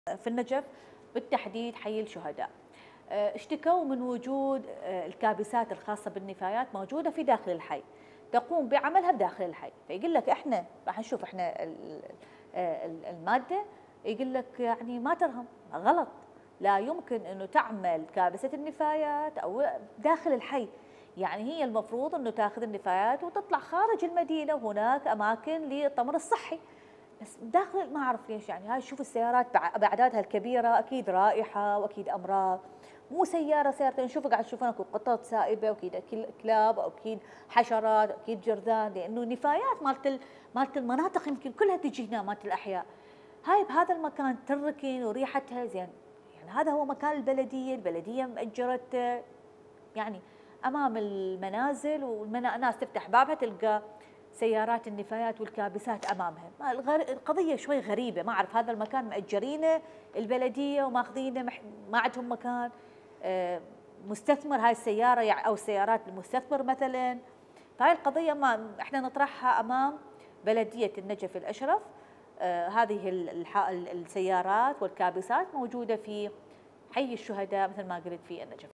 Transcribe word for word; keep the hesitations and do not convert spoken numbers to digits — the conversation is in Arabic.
في النجف بالتحديد حي الشهداء. اشتكوا من وجود الكابسات الخاصة بالنفايات موجودة في داخل الحي، تقوم بعملها بداخل الحي، فيقول لك احنا راح نشوف احنا المادة، يقول لك يعني ما ترهم، غلط، لا يمكن انه تعمل كابسة النفايات او داخل الحي، يعني هي المفروض انه تاخذ النفايات وتطلع خارج المدينة، وهناك اماكن للتمر الصحي. بس داخل ما اعرف ليش، يعني هاي شوف السيارات باعدادها الكبيره اكيد رائحه واكيد امراض، مو سياره سيارتين نشوف قاعد تشوفون اكو قطط سائبه واكيد كلاب واكيد حشرات واكيد جرذان، لانه نفايات مالت مالت المناطق يمكن كلها تجي هنا مالت الاحياء. هاي بهذا المكان تركن وريحتها زين، يعني هذا هو مكان البلديه، البلديه مأجرته، يعني امام المنازل والناس تفتح بابها تلقى سيارات النفايات والكابسات امامها. القضيه شوي غريبه، ما اعرف هذا المكان مأجرينه البلديه وماخذينه ما عندهم مكان، مستثمر هاي السياره يعني او السيارات المستثمر مثلا. فهاي القضيه ما احنا نطرحها امام بلديه النجف الاشرف. آه هذه السيارات والكابسات موجوده في حي الشهداء مثل ما قلت في النجف.